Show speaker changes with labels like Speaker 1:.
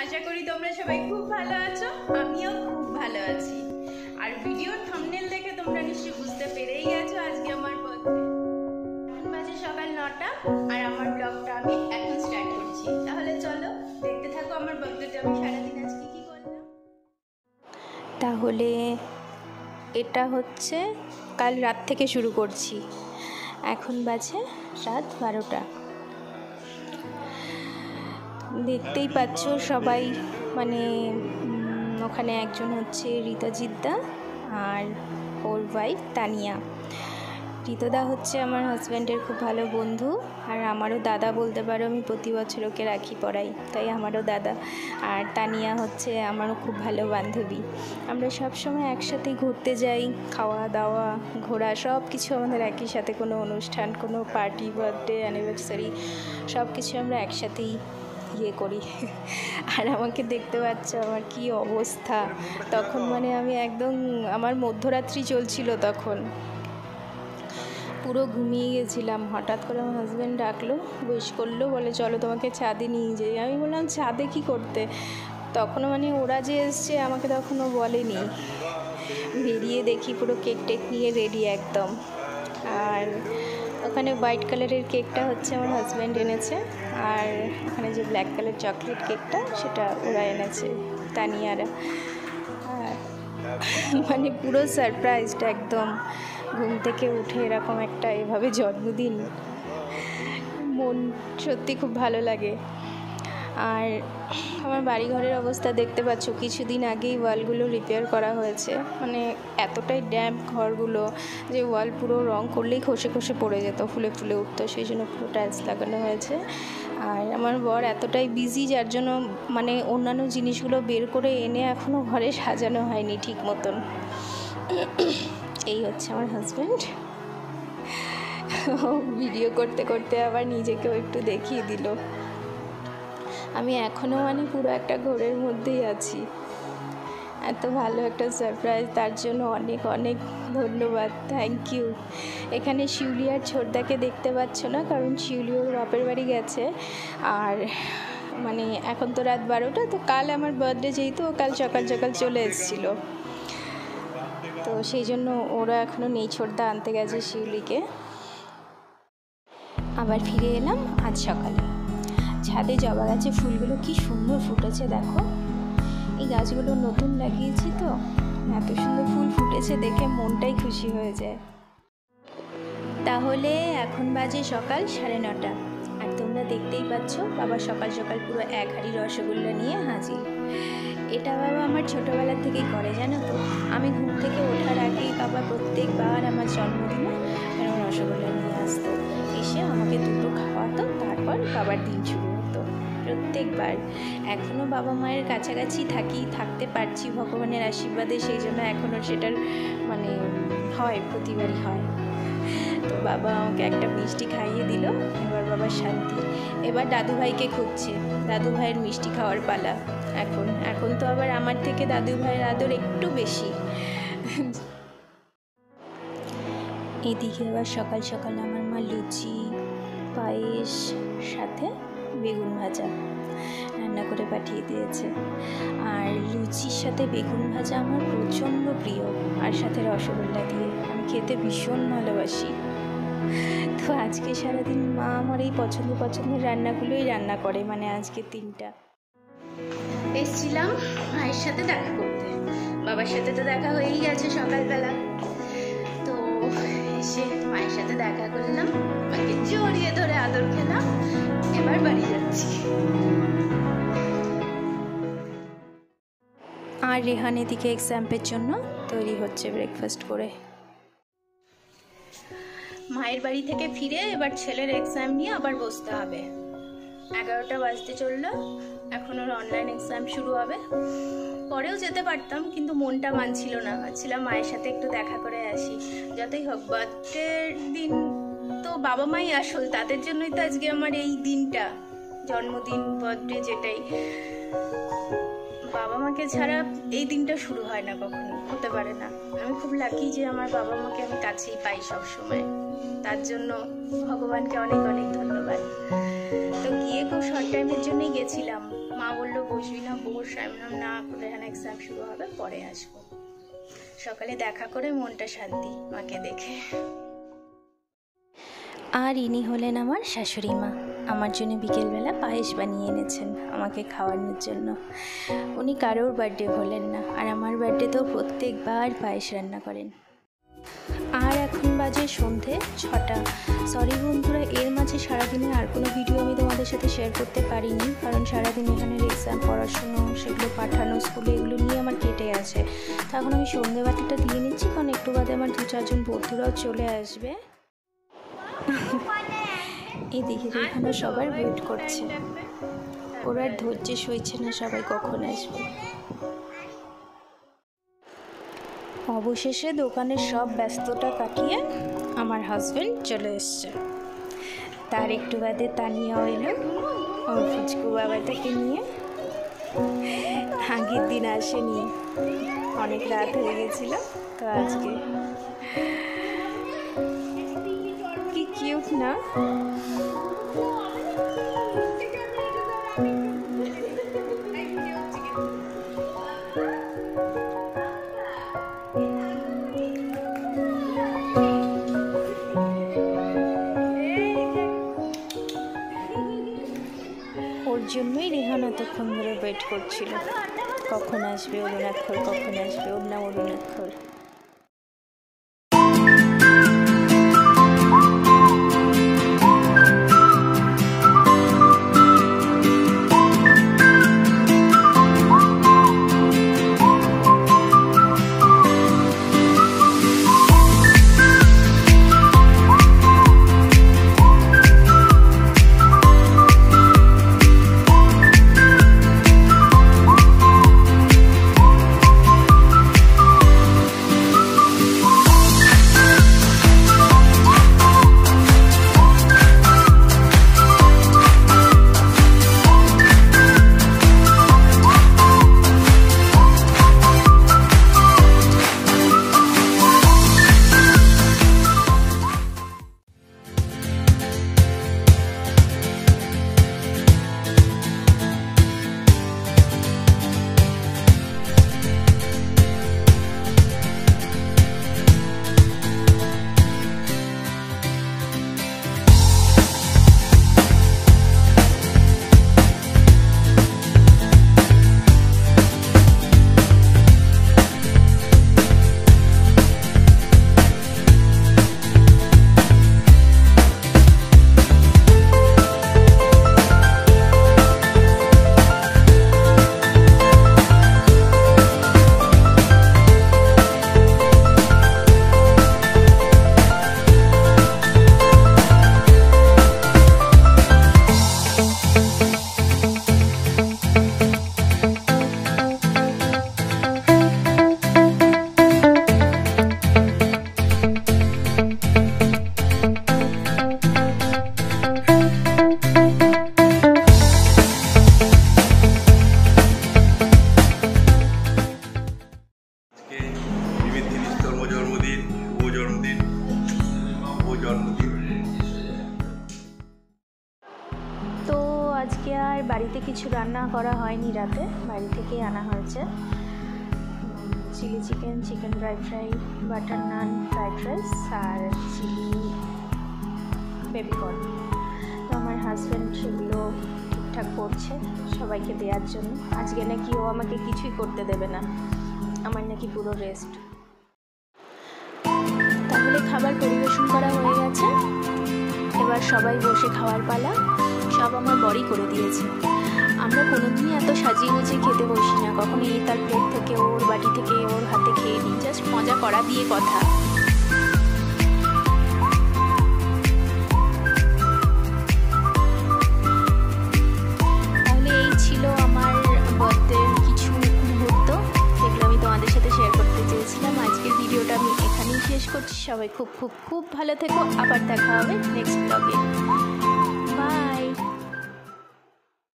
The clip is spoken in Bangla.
Speaker 1: আশা করি তোমরা সবাই খুব ভালো আছো, আমিও খুব ভালো আছি। আর ভিডিওর থাম্বনেল দেখে তোমরা নিশ্চয়ই বুঝতে পেরেই গেছো আজকে আমার বার্থডে। এখন বাজে সকাল 9টা আর আমার ব্লগটা আমি এখন স্টার্ট করছি। তাহলে চলো দেখতে থাকো আমার বার্থডেতে আমি সারাদিন আজকে কি করলাম।
Speaker 2: তাহলে এটা হচ্ছে কাল রাত থেকে শুরু করছি। এখন বাজে রাত 12টা। দেখতেই পাচ্ছ সবাই, মানে ওখানে একজন হচ্ছে ঋতজিৎদা আর ওর ওয়াইফ তানিয়া। ঋতদা হচ্ছে আমার হাজব্যান্ডের খুব ভালো বন্ধু, আর আমারও দাদা বলতে পারো। আমি প্রতি বছর ওকে রাখি পরাই, তাই আমারও দাদা। আর তানিয়া হচ্ছে আমারও খুব ভালো বান্ধবী। আমরা সব সময় একসাথেই ঘুরতে যাই, খাওয়া দাওয়া ঘোরা সব কিছু আমাদের একই সাথে। কোনো অনুষ্ঠান, কোনো পার্টি, বার্থডে, অ্যানিভার্সারি সব কিছু আমরা একসাথেই করি। আর আমাকে দেখতে পাচ্ছ আমার কি অবস্থা তখন, মানে আমি একদম, আমার মধ্যরাত্রি চলছিল তখন, পুরো ঘুমিয়ে গেছিলাম। হঠাৎ করে আমার হাজব্যান্ড ডাকলো, উইশ করলো, বলে চলো তোমাকে ছাদে নিয়ে যাই। আমি বললাম ছাদে কি করতে? তখনও মানে ওরা যে এসছে আমাকে তখনও বলেনি। বেরিয়ে দেখি পুরো কেক টেক নিয়ে রেডি একদম। আর ওখানে হোয়াইট কালারের কেকটা হচ্ছে আমার হাজব্যান্ড এনেছে, আর ওখানে যে ব্ল্যাক কালার চকলেট কেকটা সেটা ওরা এনেছে, তানিয়ারা। মানে পুরো সারপ্রাইজড একদম। ঘুম থেকে উঠে এরকম একটা এভাবে জন্মদিন, মন সত্যি খুব ভালো লাগে। আর আমার বাড়িঘরের অবস্থা দেখতে পাচ্ছ, কিছুদিন আগেই ওয়ালগুলো রিপেয়ার করা হয়েছে। মানে এতটাই ড্যাম্প ঘরগুলো যে ওয়াল পুরো রং করলেই খসে খসে পড়ে যেত, ফুলে ফুলে উঠতো, সেই জন্য পুরো টাইলস লাগানো হয়েছে। আর আমার বর এতটাই বিজি, যার জন্য মানে অন্যান্য জিনিসগুলো বের করে এনে এখনও ঘরে সাজানো হয়নি ঠিক মতন। এই হচ্ছে আমার হাজব্যান্ড। ভিডিও করতে করতে আবার নিজেকেও একটু দেখিয়ে দিল। আমি এখনও মানে পুরো একটা ঘোরের মধ্যেই আছি। এত ভালো একটা সারপ্রাইজ, তার জন্য অনেক অনেক ধন্যবাদ, থ্যাংক ইউ। এখানে শিউলি আর ছোটদাকে দেখতে পাচ্ছ না, কারণ শিউলি ওর বাপের বাড়ি গেছে। আর মানে এখন তো রাত 12টা, তো কাল আমার বার্থডে যেহেতু, ও কাল সকাল সকাল চলে এসেছিলো, তো সেই জন্য ওরা এখনও নেই। ছোটদা আনতে গেছে শিউলিকে। আবার ফিরে এলাম আজ সকালে। ছাদে জবা গাছে ফুলগুলো কি সুন্দর ফুটেছে দেখো। এই গাছগুলো নতুন লাগিয়েছি তো, এত সুন্দর ফুল ফুটেছে দেখে মনটাই খুশি হয়ে যায়। তাহলে এখন বাজে সকাল 9:30, আর তোমরা দেখতেই পাচ্ছ বাবা সকাল সকাল পুরো 1 হাঁড়ি রসগোল্লা নিয়ে হাজির। এটা বাবা আমার ছোটোবেলা থেকেই করে, জানো তো। আমি ঘুম থেকে ওঠার আগেই বাবা প্রত্যেকবার আমার জন্মদিনে রসগোল্লা নিয়ে আসতো, এসে আমাকে দুটো খাওয়াতো, তারপর বাবার দিন শুরু হতো প্রত্যেকবার। এখনও বাবা মায়ের কাছাকাছি থাকতে পারছি ভগবানের আশীর্বাদে, সেই জন্য এখনও সেটার মানে হয়, প্রতিবারই হয়। তো বাবা আমাকে একটা মিষ্টি খাইয়ে দিল, এবার বাবার শান্তি। এবার দাদুভাইকে খুঁজছে, দাদুভাইয়ের মিষ্টি খাওয়ার পালা। এখন তো আবার আমার থেকে দাদুভাইয়ের আদর একটু বেশি। এদিকে আবার সকাল সকাল আমার মা লুচি, পায়েস সাথে বেগুন ভাজা রান্না করে পাঠিয়ে দিয়েছে। আর লুচির সাথে বেগুন ভাজা আমার প্রচণ্ড প্রিয়, আর সাথে রসগোল্লা দিয়ে আমি খেতে ভীষণ ভালোবাসি। তো আজকে সারাদিন মা আমার এই পছন্দের রান্নাগুলোই রান্না করে, মানে আজকে 3টা।
Speaker 1: এসছিলাম মায়ের সাথে দেখা করতে, বাবার সাথে তো দেখা হয়েই গেছে সকালবেলা। তো এসে মায়ের সাথে দেখা করলাম, মাকে জড়িয়ে ধরে আদর খেলাম, এবার বাড়ি যাচ্ছি।
Speaker 2: আর রেহান এদিকে এক্সামের জন্য তৈরি হচ্ছে ব্রেকফাস্ট করে।
Speaker 1: মায়ের বাড়ি থেকে ফিরে এবার ছেলের এক্সাম নিয়ে আবার বসতে হবে। 11টা বাজতে চললো, এখন ওর অনলাইন এক্সাম শুরু হবে। পরেও যেতে পারতাম, কিন্তু মনটা মানছিল না, ভাবছিলাম মায়ের সাথে একটু দেখা করে আসি। যতই হোক বার্থডের দিন তো বাবা মাই আসল, তাদের জন্যই তো আজকে আমার এই দিনটা, জন্মদিন, বার্থডে যেটাই। বাবা মাকে ছাড়া এই দিনটা শুরু হয় না, কখনো হতে পারে না। আমি খুব লাকি যে আমার বাবা মাকে আমি কাছেই পাই সব সময়, তার জন্য ভগবানকে অনেক অনেক ধন্যবাদ। তো গিয়ে খুব শর্ট টাইমের জন্যই গেছিলাম। মা বললো বসবি না, বস। আমি বললাম না, এখন এক্সাম শুরু হবে, পরে আসবো। সকালে দেখা করে মনটা শান্তি মাকে দেখে।
Speaker 2: আর ইনি হলেন আমার শাশুড়ি মা। আমার জন্য বিকেলবেলা পায়েস বানিয়ে এনেছেন আমাকে খাওয়ানোর জন্য। উনি কারোর বার্থডে ভোলেন না, আর আমার বার্থডেতেও প্রত্যেকবার পায়েস রান্না করেন। আর এখন বাজে সন্ধে 6টা। সরি বন্ধুরা, এর মাঝে সারাদিনে আর কোনো ভিডিও আমি তোমাদের সাথে শেয়ার করতে পারিনি, কারণ সারাদিন এখানে এক্সাম, পড়াশুনো, সেগুলো পাঠানো স্কুলে, এগুলো নিয়ে আমার কেটে আছে। তো এখন আমি সন্ধে বাতিটা দিয়ে নিচ্ছি, কারণ একটু বাদে আমার 2-4 বন্ধুরাও চলে আসবে। এদিকে এখানে সবার ওয়েট করছে, ওরা আর ধৈর্য সইছে না, সবাই কখন আসবে। অবশেষে দোকানের সব ব্যস্ততা কাটিয়ে আমার হাজব্যান্ড চলে এসছে। তার একটু বাদে তানিয়াও এলো ওর ফুচকু বাবাটাকে নিয়ে। আগের দিন আসেনি, অনেক রাত হয়ে গেছিল, তো আজকে। কি কিউট না? ওর জন্যই রেহান এতক্ষণ ধরে ওয়েট করছিল, কখন আসবে অরুণাক্ষর, কখন আসবে ওর নাম অরুণাক্ষর। আজকে আর বাড়িতে কিছু রান্না করা হয়নি, রাতে বাড়ি থেকেই আনা হয়েছে chilli chicken, chicken dry fry, butter naan, fried rice আর চিলি বেবিকর্ন। তো আমার হাজব্যান্ড সেগুলো ঠিকঠাক করছে সবাইকে দেওয়ার জন্য। আজকে নাকি ও আমাকে কিছুই করতে দেবে না, আমার নাকি পুরো রেস্ট। তাহলে খাবার পরিবেশন করা হয়ে গেছে, এবার সবাই বসে খাওয়ার পালা। সব আমার বড়ই করে দিয়েছে। আমরা কোনোদিনই এত সাজিয়ে গুছিয়ে খেতে বসি না, কখনো এই তার প্লেট থেকে, ওর বাটি থেকে, ওর হাতে খেয়ে নিই, জাস্ট মজা করা দিয়ে কথা। তাহলে এই ছিল আমার বার্থডের কিছু মুহূর্ত, যেগুলো আমি তোমাদের সাথে শেয়ার করতে চেয়েছিলাম। আজকের ভিডিওটা আমি এখানেই শেষ করছি। সবাই খুব খুব খুব ভালো থেকো, আবার দেখা হবে নেক্সট ব্লগে। বাই।